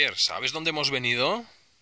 Oyer, ¿sabes dónde hemos venido?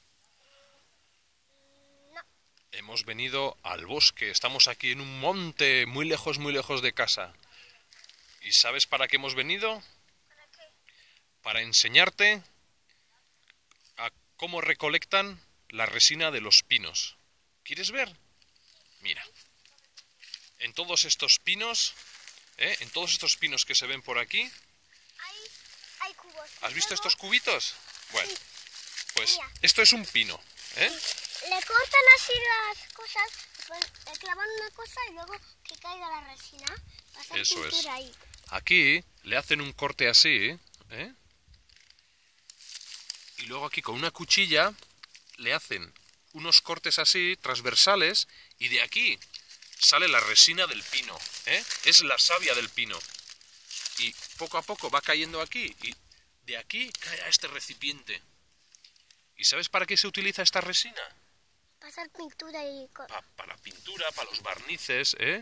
No. Hemos venido al bosque. Estamos aquí en un monte, muy lejos de casa. ¿Y sabes para qué hemos venido? ¿Para qué? Para enseñarte a cómo recolectan la resina de los pinos. ¿Quieres ver? Mira. En todos estos pinos, en todos estos pinos que se ven por aquí, Hay cubos. ¿has visto Luego, estos cubitos? Bueno, sí. pues Mira. esto es un pino, ¿eh? Le cortan así las cosas, le clavan una cosa y luego que caiga la resina. Va a hacer Eso es. pintura ahí. Aquí le hacen un corte así, ¿eh? Y luego aquí con una cuchilla le hacen unos cortes así, transversales, y de aquí sale la resina del pino, ¿eh? Es la savia del pino. Y poco a poco va cayendo aquí, y de aquí cae a este recipiente. ¿Y sabes para qué se utiliza esta resina? Para hacer pintura y... Para la pintura, para los barnices, ¿eh?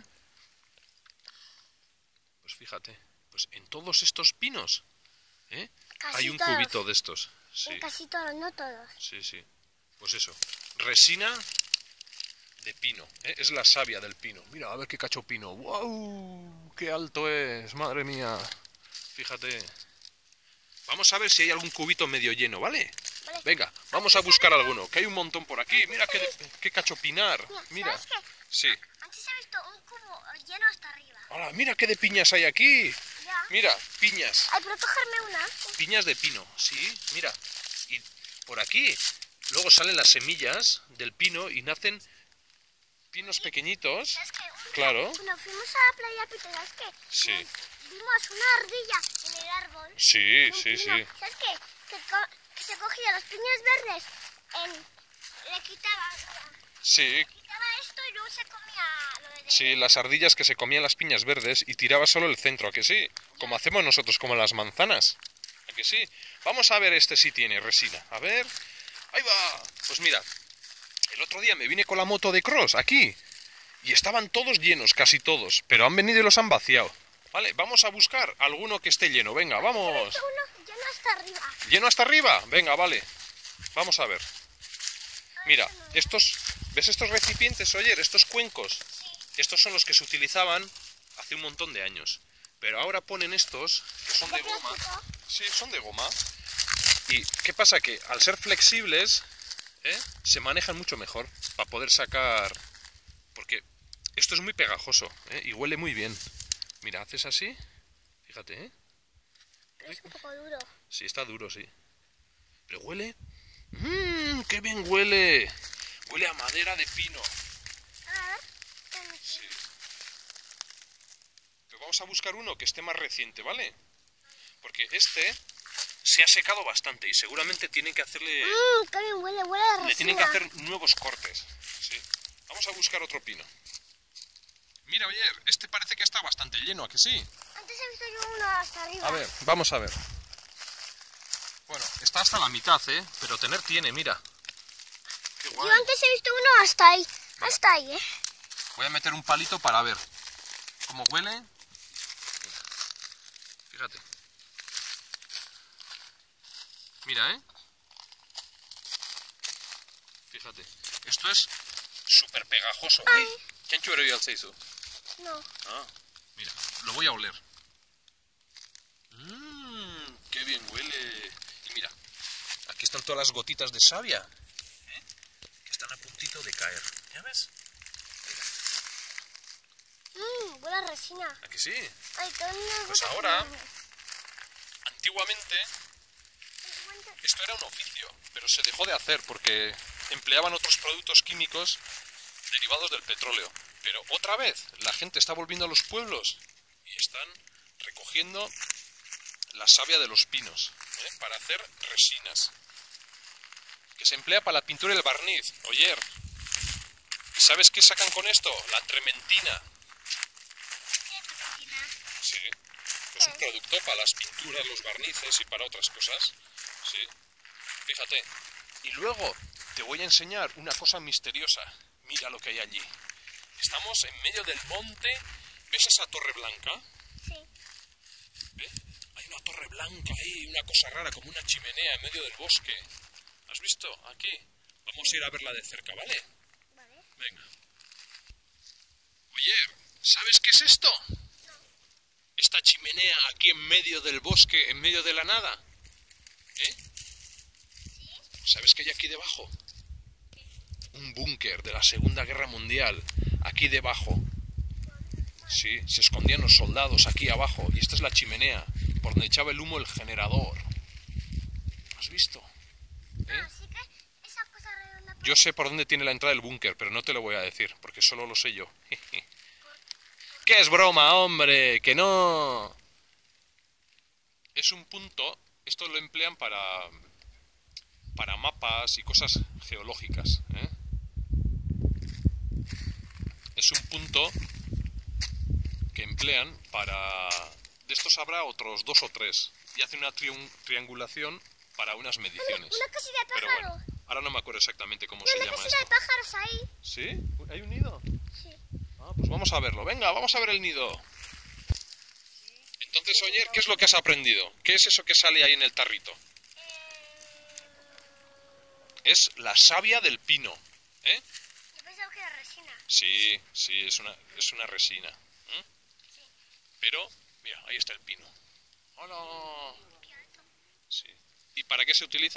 Pues fíjate, pues en todos estos pinos, ¿eh? Casi Hay un todos. cubito de estos. Sí, En casi todos, no todos. sí, sí. Pues eso, resina de pino, ¿eh? Es la savia del pino. Mira, a ver qué cacho pino. ¡Wow! ¡Qué alto es! ¡Madre mía! Fíjate. Vamos a ver si hay algún cubito medio lleno, ¿vale? Vale. Venga, vamos a buscar alguno, que hay un montón por aquí. Mira qué cacho pinar. Mira. ¿Sabes qué? Sí. Antes he visto un cubo lleno hasta arriba. ¡Hala! Mira qué de piñas hay aquí. Ya. Mira, piñas. Ay, pero cogerme una. Piñas de pino, sí, mira. Y por aquí luego salen las semillas del pino y nacen pinos pequeñitos. ¿Sabes qué? Claro. Cuando fuimos a la playa, Peter, ¿sabes qué? Sí. Vimos una ardilla en el árbol. Sí, Un sí, pino. sí. ¿Sabes qué? Que se cogía los piñas verdes, le Sí, quitaba esto y luego se comía lo de... sí, las ardillas que se comían las piñas verdes y tiraba solo el centro, ¿a que sí? Como hacemos nosotros, como las manzanas. ¿A que sí? Vamos a ver este si tiene resina. A ver. ¡Ahí va! Pues mira, el otro día me vine con la moto de cross aquí y estaban todos llenos, casi todos, pero han venido y los han vaciado. Vale, vamos a buscar alguno que esté lleno. Venga, vamos. Uno lleno hasta arriba. ¿Lleno hasta arriba? Venga, vale. Vamos a ver. Mira, ¿ves estos recipientes, Oyer? Estos cuencos. Estos son los que se utilizaban hace un montón de años. Pero ahora ponen estos, que son de goma. Sí, son de goma. ¿Y qué pasa? Que al ser flexibles, se manejan mucho mejor para poder sacar... Porque esto es muy pegajoso, y huele muy bien. Mira, haces así, fíjate, Es un poco duro. Sí, está duro, sí. Pero huele... ¡Qué bien huele! Huele a madera de pino. A ver. Sí. Pero vamos a buscar uno que esté más reciente, ¿vale? Porque este se ha secado bastante y seguramente tienen que hacerle... Qué bien huele, huele a resina. Le tienen que hacer nuevos cortes. Sí. Vamos a buscar otro pino. Mira, Oyer, este parece que está bastante lleno, ¿a que sí? Antes he visto yo uno hasta arriba. A ver, vamos a ver. Bueno, está hasta la mitad, pero tener tiene, mira. Qué guay. Yo antes he visto uno hasta ahí. Hasta ahí, Voy a meter un palito para ver cómo huele. Fíjate. Mira, Fíjate. Esto es súper pegajoso. Ay. ¿Quién chuero al seiso? No. Ah, mira, lo voy a oler. ¡Qué bien huele! Y mira, aquí están todas las gotitas de savia, que están a puntito de caer. ¿Ya ves? Huele a resina. ¿A que sí? Ay, qué una Pues gota ahora, que- antiguamente, esto era un oficio, pero se dejó de hacer porque empleaban otros productos químicos derivados del petróleo. Pero otra vez, la gente está volviendo a los pueblos y están recogiendo la savia de los pinos, para hacer resinas, que se emplea para la pintura y el barniz. Oyer, ¿sabes qué sacan con esto? La trementina. Sí, es un producto para las pinturas, los barnices y para otras cosas. Sí, fíjate. Y luego te voy a enseñar una cosa misteriosa. Mira lo que hay allí. Estamos en medio del monte. ¿Ves esa torre blanca? Sí. ¿Ves? Hay una torre blanca ahí, una cosa rara, como una chimenea en medio del bosque. ¿Has visto? Aquí. Vamos a ir a verla de cerca, ¿vale? Vale. Venga. Oye, ¿sabes qué es esto? No. Esta chimenea aquí en medio del bosque, en medio de la nada. ¿Eh? ¿Sí? ¿Sabes qué hay aquí debajo? Un búnker de la Segunda Guerra Mundial. Aquí debajo. Sí, se escondían los soldados aquí abajo. Y esta es la chimenea, por donde echaba el humo el generador. ¿Has visto? ¿Eh? Así que esa cosa redonda... Yo sé por dónde tiene la entrada del búnker, pero no te lo voy a decir, porque solo lo sé yo. ¿Qué es broma, hombre? ¡Que no! Es un punto, esto lo emplean para mapas y cosas geológicas, ¿eh? Es un punto que emplean para... De estos habrá otros 2 o 3, y hacen una triangulación para unas mediciones. Una casita de Pero pájaros. bueno, ahora no me acuerdo exactamente cómo se Una llama casita de esto. pájaros ahí. ¿Sí? ¿Hay un nido? Sí. Ah, pues vamos a verlo. Venga, vamos a ver el nido. Entonces, Oyer, ¿qué es lo que has aprendido? ¿Qué es eso que sale ahí en el tarrito? Es la savia del pino, ¿eh? Yo pensaba que era resina. Sí, sí, es una resina. ¿Eh? Sí. Pero, mira, ahí está el pino. ¡Hola! Sí. ¿Y para qué se utiliza?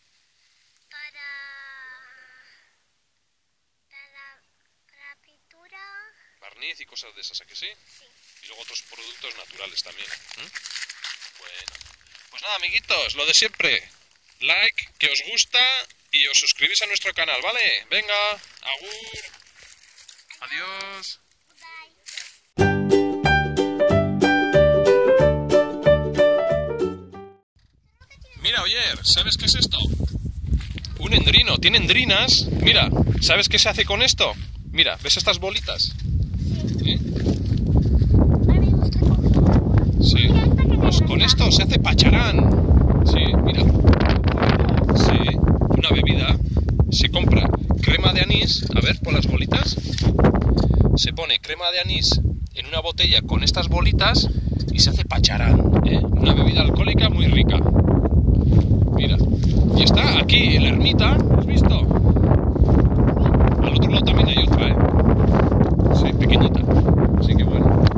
Para pintura. Barniz y cosas de esas, ¿a que sí? Sí. Y luego otros productos naturales también. ¿Eh? Bueno. Pues nada, amiguitos, lo de siempre. Like, que os gusta y os suscribís a nuestro canal, ¿vale? Venga, agur. Adiós. Mira, Oyer, ¿sabes qué es esto? Un endrino, tiene endrinas. Mira, ¿sabes qué se hace con esto? Mira, ¿ves estas bolitas? ¿Eh? Ahora mismo estoy cogiendo. Sí. Pues con esto se hace pacharán. Sí, mira. Sí, una bebida. Se compra crema de anís. A ver, por las bolitas. Se pone crema de anís en una botella con estas bolitas y se hace pacharán, ¿eh? Una bebida alcohólica muy rica. Mira, y está aquí en la ermita, ¿has visto? Al otro lado también hay otra, ¿eh? Sí, pequeñita. Así que bueno.